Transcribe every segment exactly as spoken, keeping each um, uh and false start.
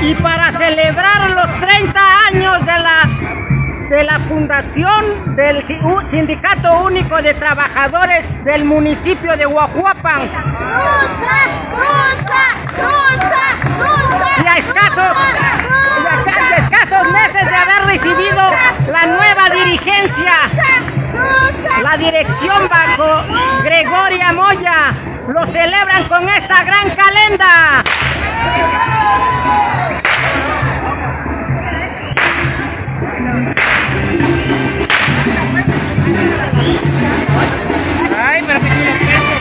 Y para celebrar los treinta años de la, de la fundación del Sindicato Único de Trabajadores del municipio de Huajuapan, y a escasos, y a escasos meses de haber recibido la nueva dirigencia, la dirección bajo Gregoria Moya, lo celebran con esta gran calenda. Ay, pero que tiene peso.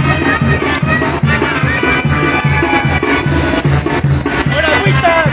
¡Ahora, agüita!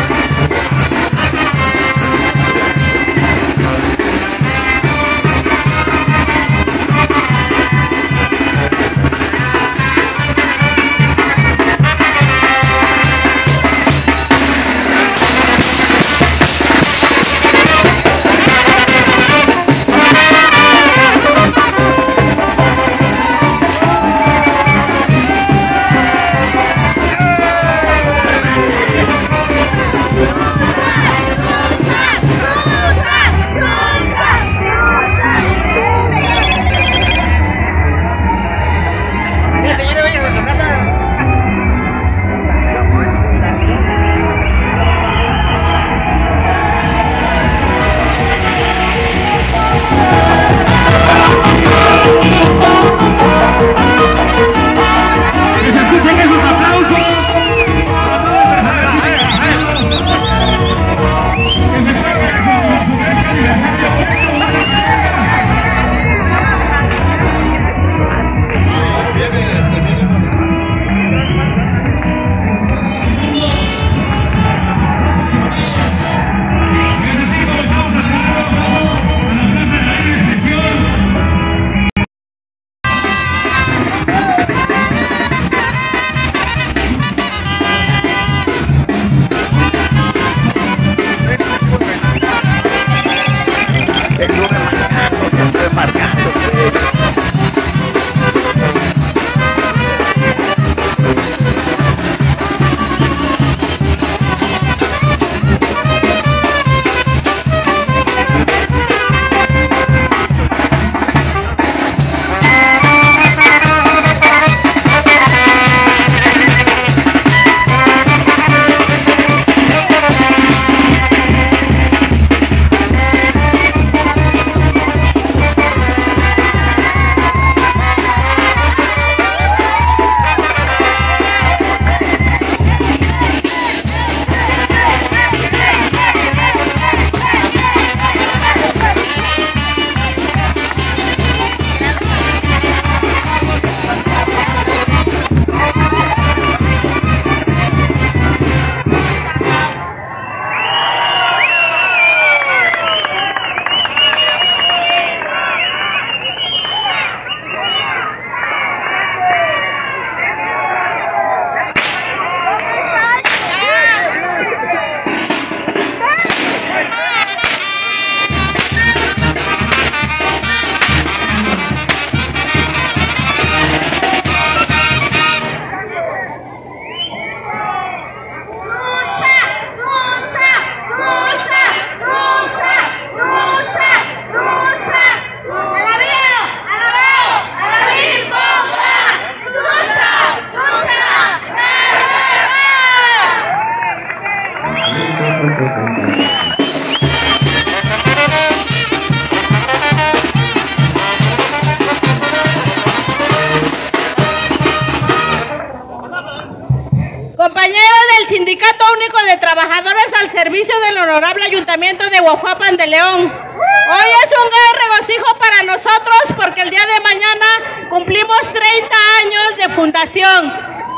Compañeros del Sindicato Único de Trabajadores al servicio del Honorable Ayuntamiento de Huajuapan de León, hoy es un gran regocijo para nosotros porque el día de mañana cumplimos treinta años de fundación.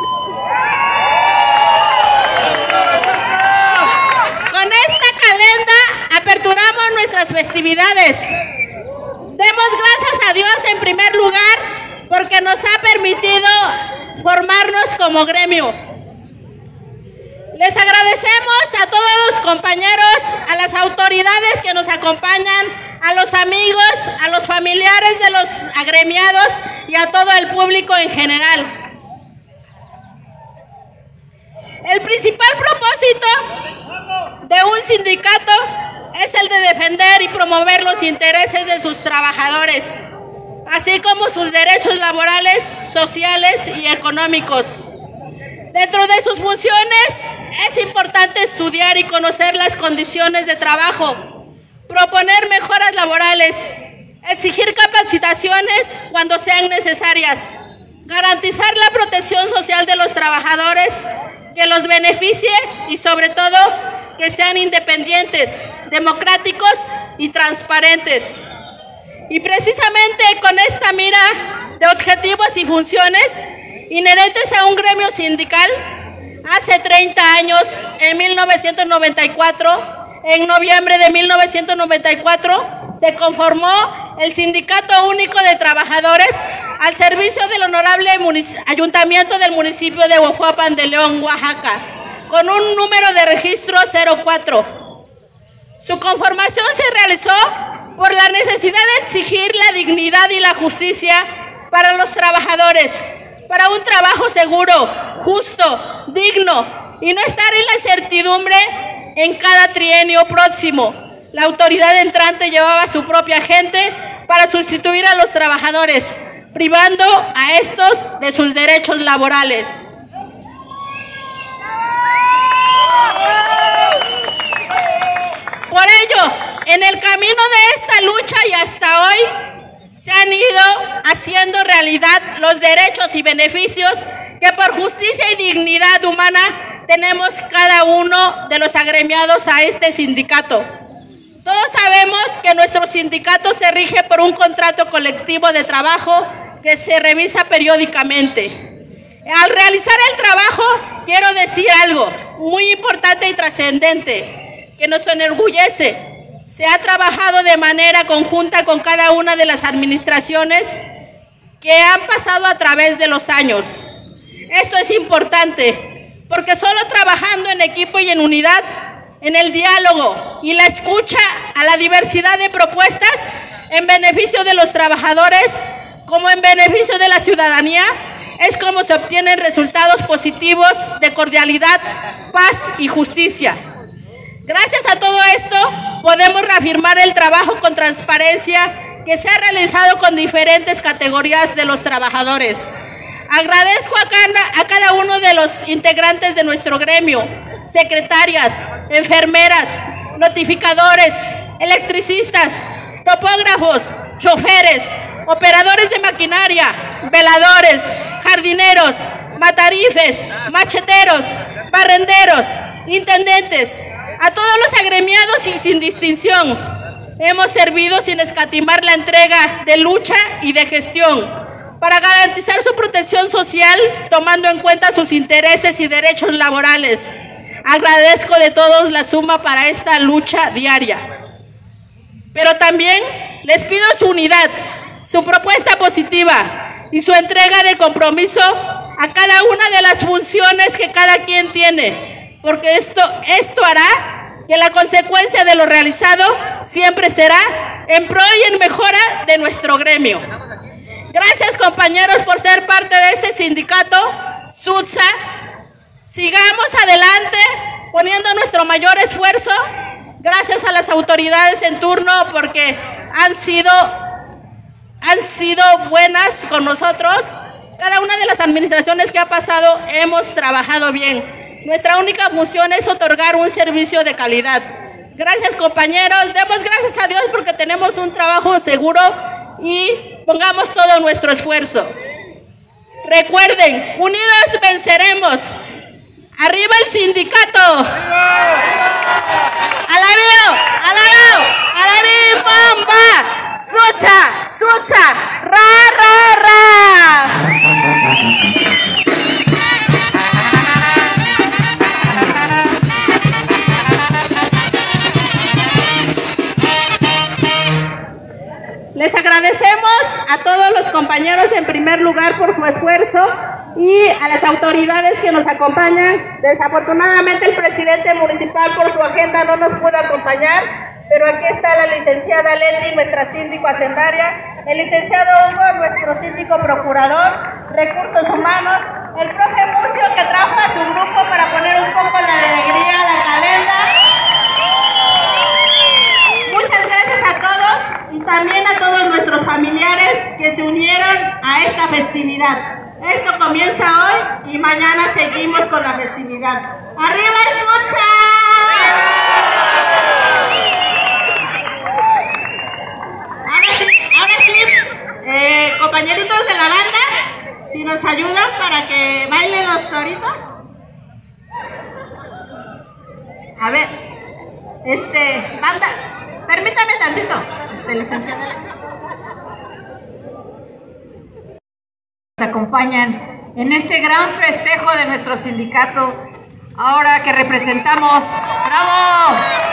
Con esta calenda aperturamos nuestras festividades. Demos gracias a Dios en primer lugar porque nos ha permitido formarnos como gremio. Les agradecemos a todos los compañeros, a las autoridades que nos acompañan, a los amigos, a los familiares de los agremiados y a todo el público en general. El principal propósito de un sindicato es el de defender y promover los intereses de sus trabajadores, así como sus derechos laborales, sociales y económicos. Dentro de sus funciones es importante estudiar y conocer las condiciones de trabajo, proponer mejoras laborales, exigir capacitaciones cuando sean necesarias, garantizar la protección social de los trabajadores, que los beneficie y sobre todo que sean independientes, democráticos y transparentes. Y precisamente con esta mira de objetivos y funciones inherentes a un gremio sindical, hace treinta años, en mil novecientos noventa y cuatro, en noviembre de mil novecientos noventa y cuatro, se conformó el Sindicato Único de Trabajadores al servicio del honorable Ayuntamiento del municipio de Huehuapan de León, Oaxaca, con un número de registro cero cuatro. Su conformación se realizó por la necesidad de exigir la dignidad y la justicia para los trabajadores, para un trabajo seguro, justo, digno y no estar en la incertidumbre en cada trienio próximo. La autoridad entrante llevaba su propia gente para sustituir a los trabajadores, privando a estos de sus derechos laborales. Por ello, en el camino de esta lucha y hasta hoy, se han ido haciendo realidad los derechos y beneficios que por justicia y dignidad humana tenemos cada uno de los agremiados a este sindicato. Todos sabemos que nuestro sindicato se rige por un contrato colectivo de trabajo que se revisa periódicamente. Al realizar el trabajo, quiero decir algo muy importante y trascendente, que nos enorgullece. Se ha trabajado de manera conjunta con cada una de las administraciones que han pasado a través de los años. Esto es importante, porque solo trabajando en equipo y en unidad, en el diálogo y la escucha a la diversidad de propuestas en beneficio de los trabajadores como en beneficio de la ciudadanía, es como se obtienen resultados positivos de cordialidad, paz y justicia. Gracias a todo esto, podemos reafirmar el trabajo con transparencia que se ha realizado con diferentes categorías de los trabajadores. Agradezco a cada, a cada uno de los integrantes de nuestro gremio, secretarias, enfermeras, notificadores, electricistas, topógrafos, choferes, operadores de maquinaria, veladores, jardineros, matarifes, macheteros, barrenderos, intendentes, a todos los agremiados y sin distinción. Hemos servido sin escatimar la entrega de lucha y de gestión para garantizar su protección social, tomando en cuenta sus intereses y derechos laborales. Agradezco de todos la suma para esta lucha diaria. Pero también les pido su unidad, su propuesta positiva y su entrega de compromiso a cada una de las funciones que cada quien tiene, porque esto, esto hará que la consecuencia de lo realizado siempre será en pro y en mejora de nuestro gremio. Gracias, compañeros, por ser parte de este sindicato, SUTSA. Sigamos adelante poniendo nuestro mayor esfuerzo. Gracias a las autoridades en turno porque han sido, han sido buenas con nosotros. Cada una de las administraciones que ha pasado hemos trabajado bien. Nuestra única función es otorgar un servicio de calidad. Gracias, compañeros. Demos gracias a Dios porque tenemos un trabajo seguro y pongamos todo nuestro esfuerzo. Recuerden, unidos venceremos. ¡Arriba el sindicato! ¡Alabío! ¡Alabío! ¡Alabío! ¡Bomba! ¡Sucha! ¡Sucha! ¡Ra, ra, ra! Les agradecemos a todos los compañeros en primer lugar por su esfuerzo y a las autoridades que nos acompañan. Desafortunadamente el presidente municipal por su agenda no nos pudo acompañar, pero aquí está la licenciada Leti, nuestra síndico hacendaria, el licenciado Hugo, nuestro síndico procurador, recursos humanos, el profe Murcio que trajo a su grupo para poner un poco la alegría a la calenda. Muchas gracias a todos y también a todos nuestros familiares que se unieron a esta festividad. Esto comienza hoy y mañana seguimos con la festividad. ¡Arriba el Suncha! Ahora sí, ahora sí, eh, compañeritos de la banda, si nos ayudan para que bailen los toritos. A ver, este, banda, permítame tantito, este, licenciada. Nos acompañan en este gran festejo de nuestro sindicato, ahora que representamos. ¡Bravo!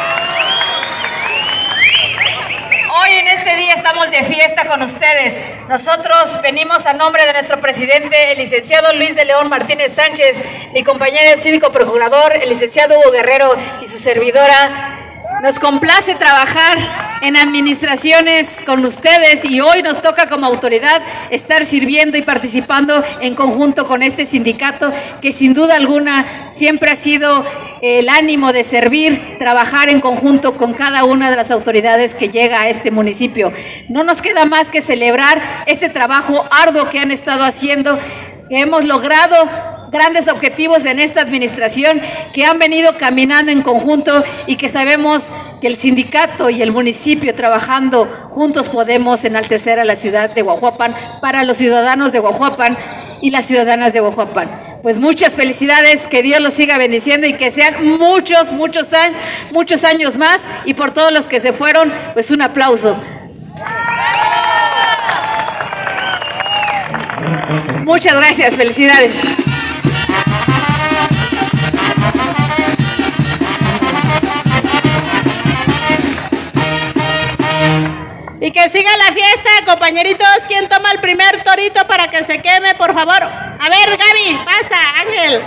Hoy en este día estamos de fiesta con ustedes. Nosotros venimos a nombre de nuestro presidente, el licenciado Luis de León Martínez Sánchez, mi compañero el síndico procurador, el licenciado Hugo Guerrero y su servidora. Nos complace trabajar en administraciones con ustedes y hoy nos toca como autoridad estar sirviendo y participando en conjunto con este sindicato que sin duda alguna siempre ha sido el ánimo de servir, trabajar en conjunto con cada una de las autoridades que llega a este municipio. No nos queda más que celebrar este trabajo arduo que han estado haciendo, que hemos logrado grandes objetivos en esta administración, que han venido caminando en conjunto y que sabemos que el sindicato y el municipio trabajando juntos podemos enaltecer a la ciudad de Huajuapan para los ciudadanos de Huajuapan y las ciudadanas de Huajuapan. Pues muchas felicidades, que Dios los siga bendiciendo y que sean muchos, muchos años, muchos años más, y por todos los que se fueron, pues un aplauso. Muchas gracias, felicidades. Y que siga la fiesta, compañeritos. ¿Quién toma el primer torito para que se queme, por favor? A ver, Gaby, pasa, Ángel.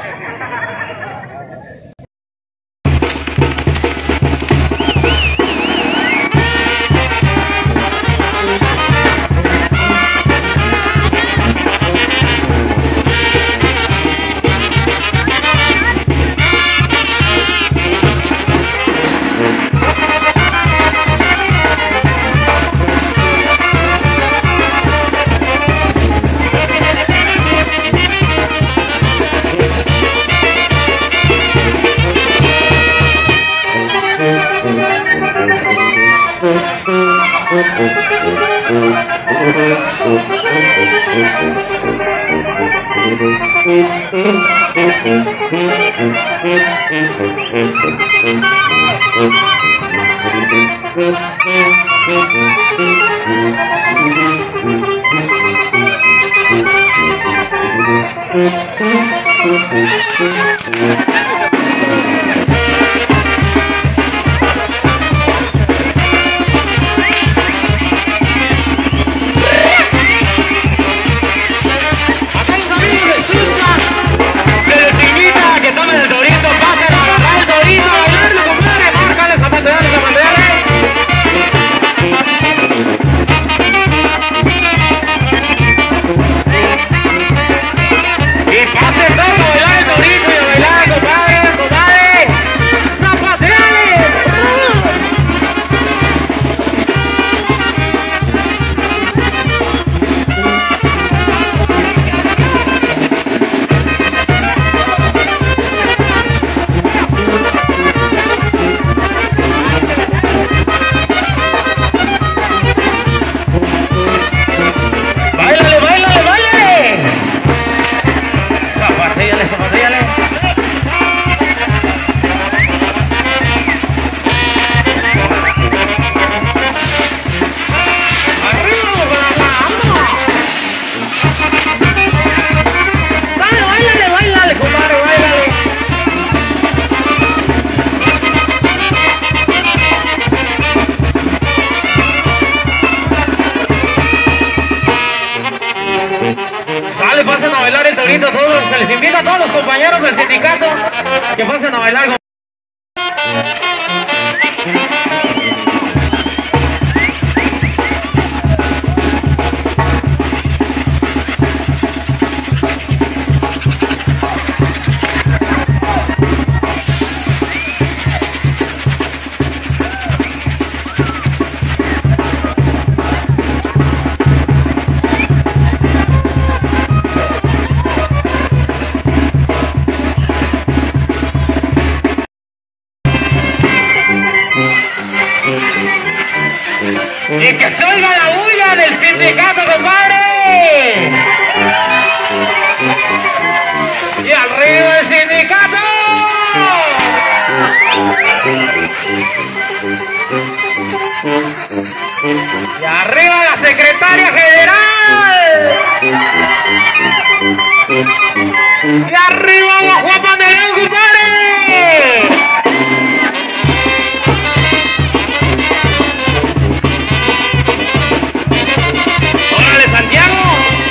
Sale, pasen a bailar el torito todos. Se les invita a todos los compañeros del sindicato que pasen a bailar. Y que se oiga la bulla del sindicato, compadre. Y arriba el sindicato. Y arriba la secretaria general. Y arriba Guajuapan de León, compadre. ¡Órale, Santiago!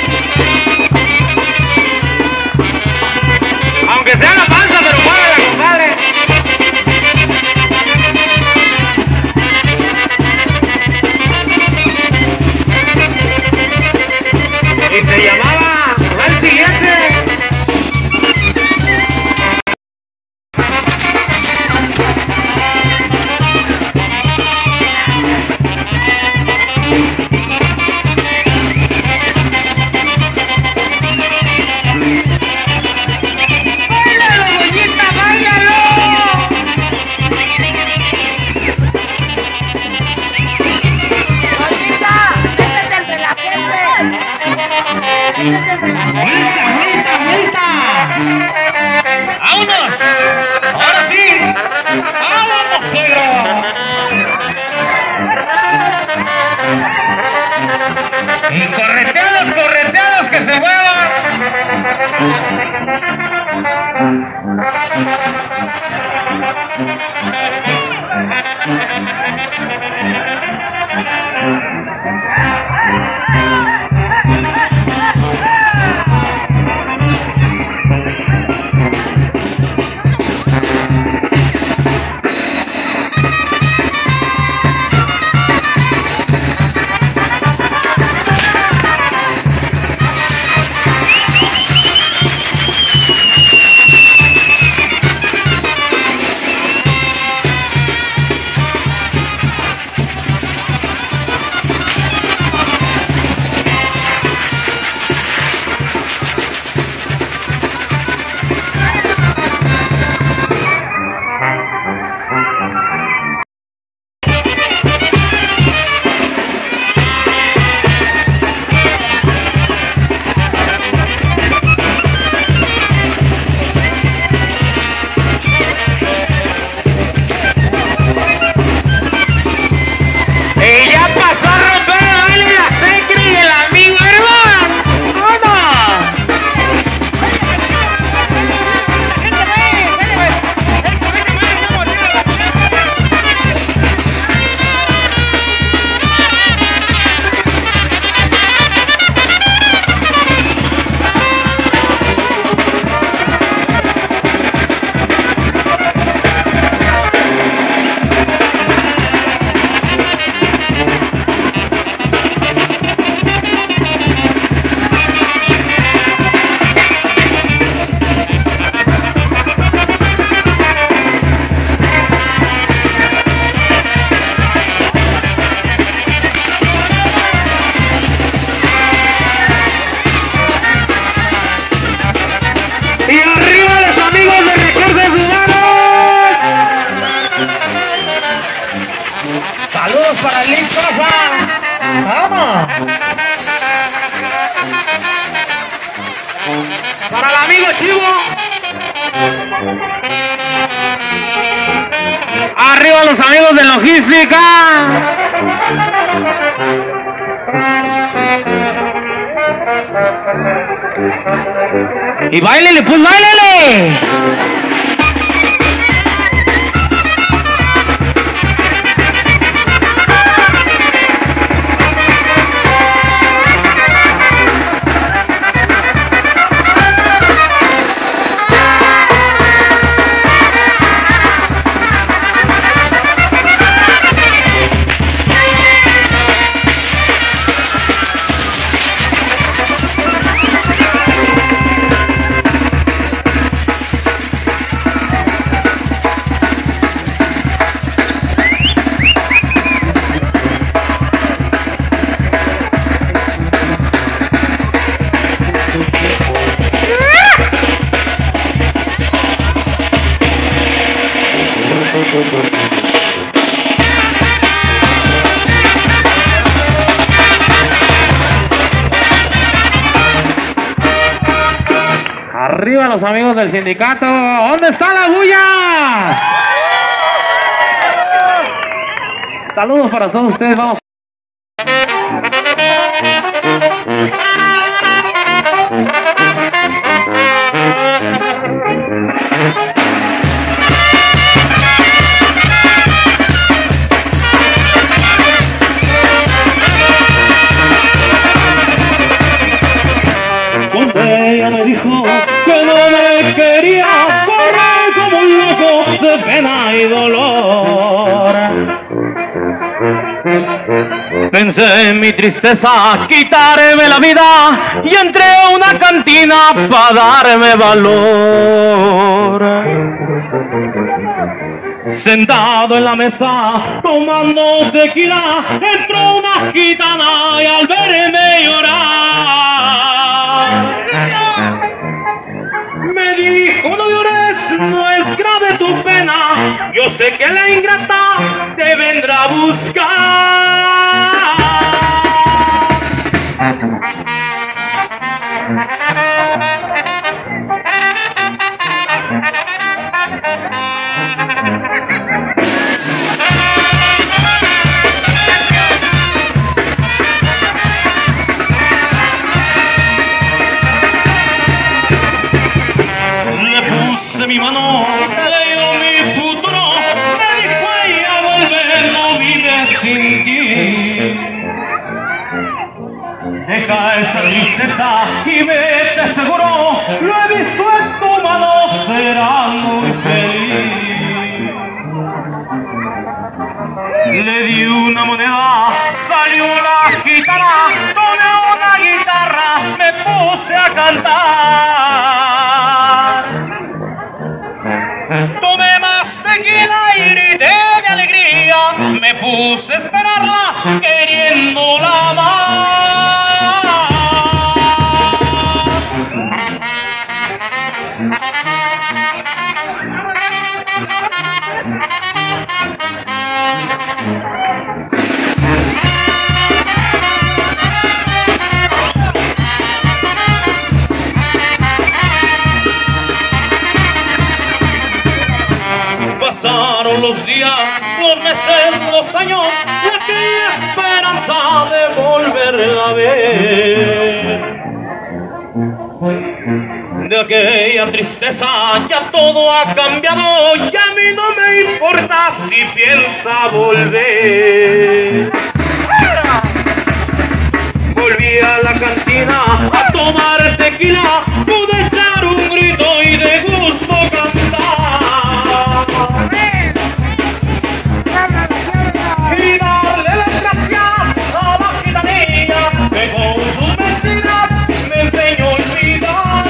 Aunque sea la panza, pero muévela, compadre. Y se llamaba al siguiente. ¡Vuelta, vuelta, vuelta! ¡Vámonos! ¡Ahora sí! ¡Vámonos, suegro! Y correteados, correteados, que se muevan. Para el Link Sosa. ¡Vamos! Para el amigo Chivo. Arriba los amigos de logística. Y báilele, pues báilele. Arriba los amigos del sindicato. ¿Dónde está la bulla? Saludos para todos ustedes. Vamos. Cuando ella me dijo que no me quería, corrí como un loco de pena y dolor. Pensé en mi tristeza, quitarme la vida, y entré a una cantina para darme valor. Sentado en la mesa, tomando tequila, entró una gitana y al verme llorar me dijo: no llores, no es grave tu pena, yo sé que la ingrata te vendrá a buscar. Le puse mi mano, le dio mi futuro, me dijo: ella vuelve, no vive sin ti. Deja esa tristeza y vete seguro, lo he visto en tu mano, serás muy feliz. Le di una moneda, salió una gitana, tomé una guitarra, me puse a cantar. Tomé más tequila y grité de alegría, me puse a esperarla queriéndola más. Pasaron los días, los meses, los años, y aquella esperanza de volverla a ver. De aquella tristeza ya todo ha cambiado, y a mí no me importa si piensa volver. Volví a la cantina a tomar tequila, pude echar un grito y de gusto cantar. Y darle las gracias a la gitanilla que con sus mentiras me enseñó a olvidar.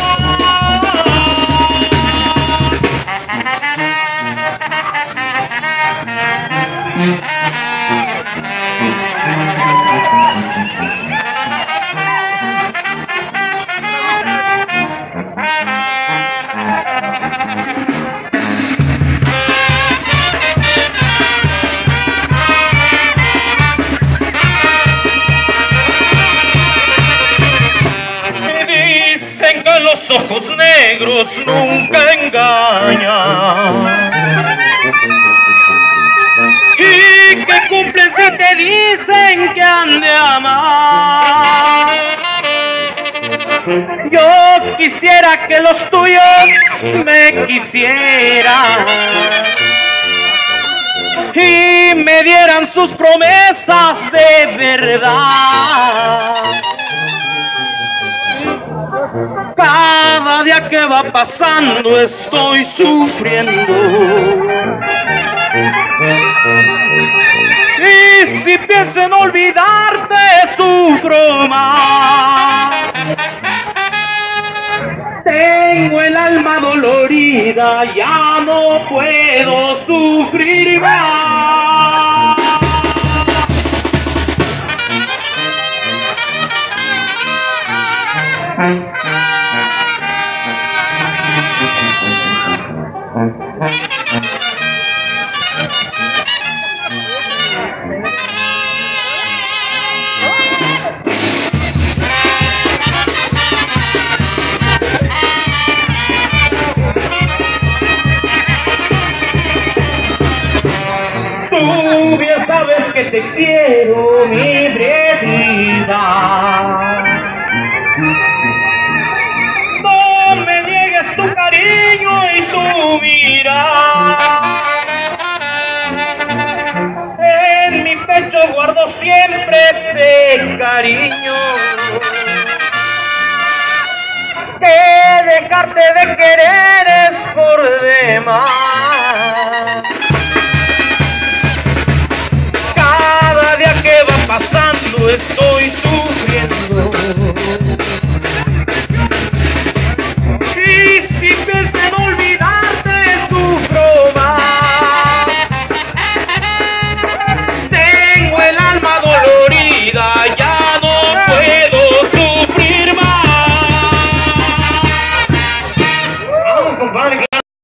Los ojos negros nunca engañan, y que cumplen si te dicen que han de amar. Yo quisiera que los tuyos me quisieran y me dieran sus promesas de verdad. Cada día que va pasando estoy sufriendo, y si pienso en olvidarte sufro más. Tengo el alma dolorida, ya no puedo sufrir más. te quiero, mi Brietita. No me niegues tu cariño y tu mirada. En mi pecho guardo siempre este cariño. Que dejarte de querer es por demás. Cada día que va pasando estoy sufriendo. Y si pienso en olvidarte sufro más. Tengo el alma dolorida, ya no puedo sufrir más. Vamos, compadre.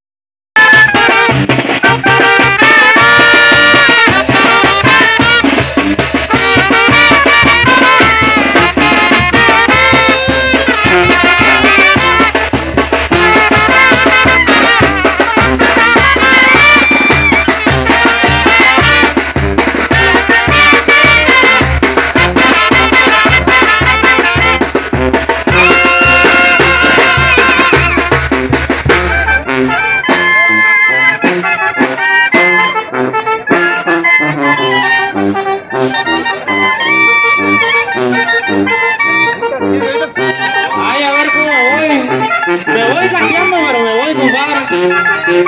Ay, a ver cómo voy. Me voy gateando, pero me voy, compadre.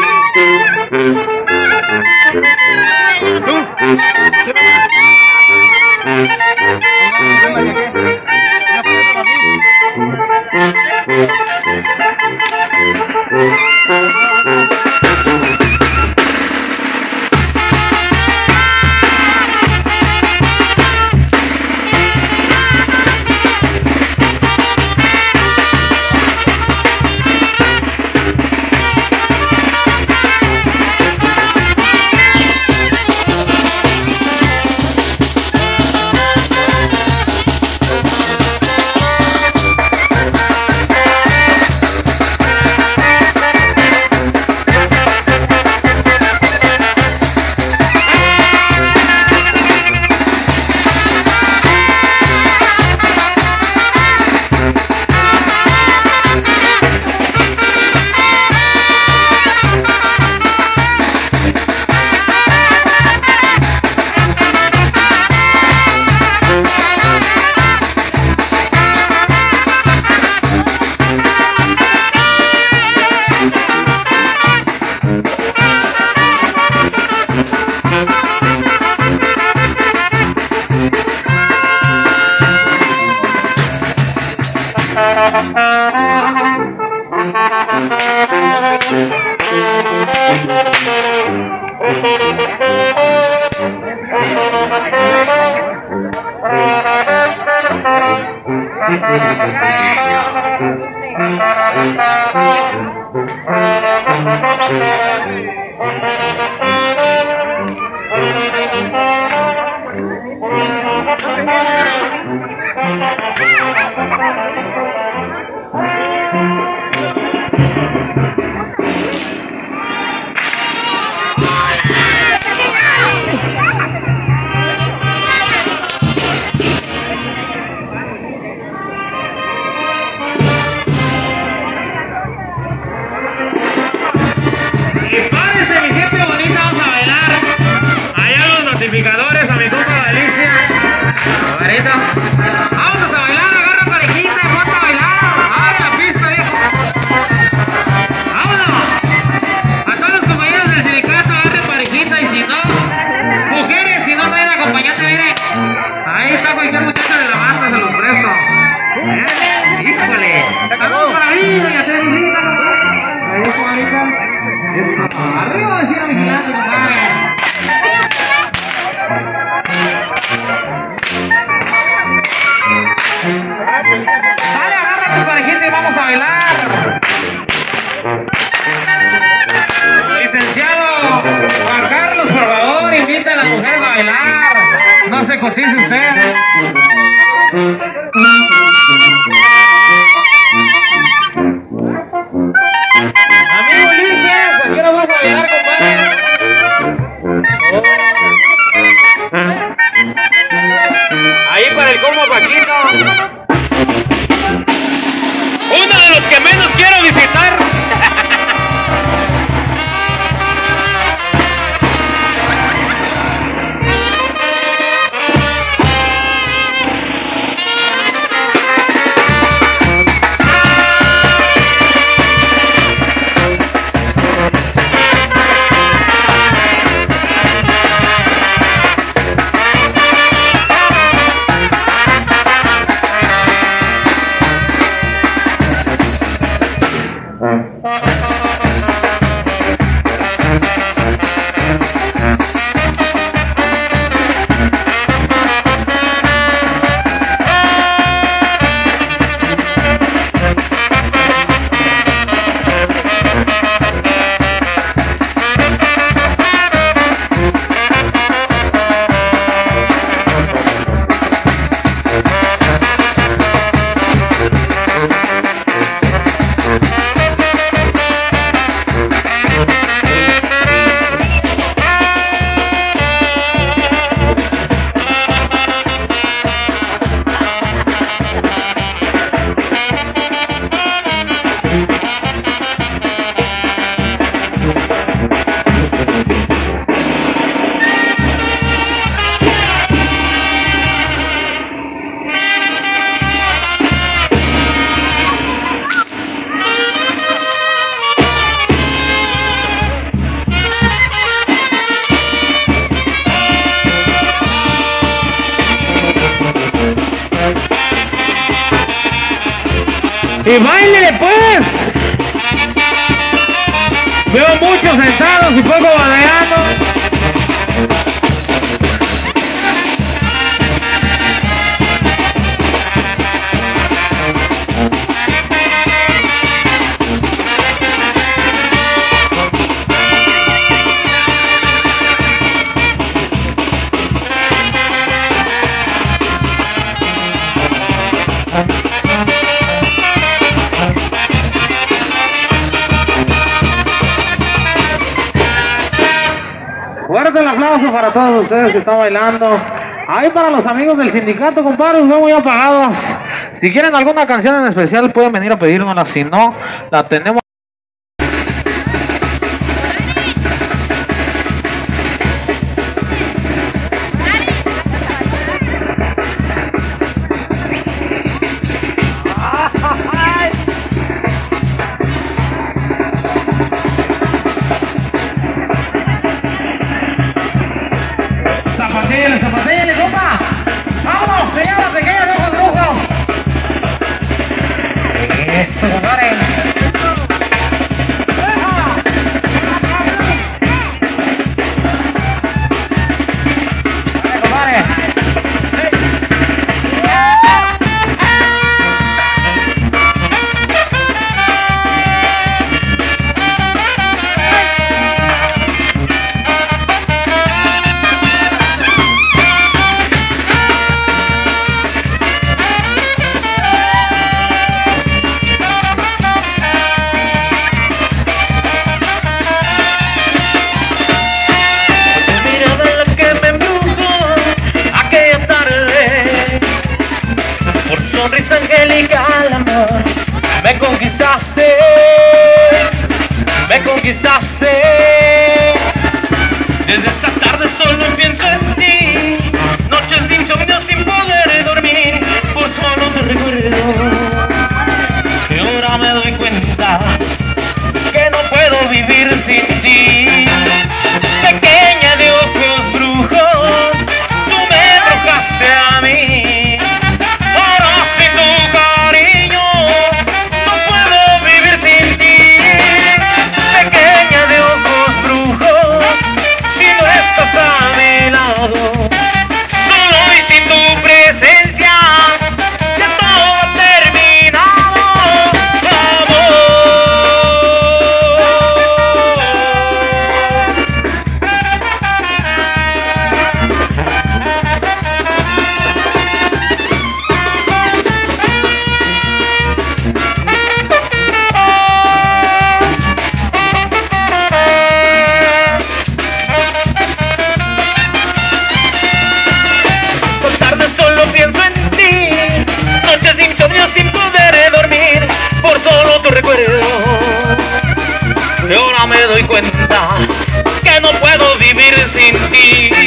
Notificadores a mi compa Alicia. Ahorita. Vámonos a bailar, agarra parejita y ponte a bailar. Abre la pista, viejo. Vámonos. A todos los compañeros del sindicato, agarren parejita y si no, mujeres, si no traen acompañante, miren. Ahí está cualquier muchacha de la banda, se los presto. ¿Eh? Híjole. Saludos para mí, doña Teresita. Ahí está, ahorita. Eso. Arriba, vecino vigilante, compadre. Sale, agarra tu parejita y vamos a bailar. Licenciado Juan Carlos, por favor, invita a las mujeres a bailar. No se cotice usted. Amigo Ulises, ¿a qué nos vas a bailar, compadre? Oh. Y báilele pues. Veo muchos sentados y poco bailando. Fuerte el aplauso para todos ustedes que están bailando. Ahí para los amigos del sindicato, compadre, los veo muy apagados. Si quieren alguna canción en especial pueden venir a pedírnosla, si no, la tenemos. Zapatéale, zapatéale, compa. Vámonos, se llama Pequeña de Ojos Rojos. Eso, compadre. Dale, compadre. Sonrisa angelical, amor, me conquistaste, me conquistaste. Desde esa tarde solo pienso en ti, noches de insomnio sin poder dormir, por solo te recuerdo. Y ahora me doy cuenta que no puedo vivir sin ti. Pequeña de ojos brujos, tú me embrujaste a mí. Solo y sin tu presencia ya todo ha terminado, amor. Solo pienso en ti, noches de insomnio sin poder dormir, por solo tu recuerdo. Y ahora me doy cuenta que no puedo vivir sin ti.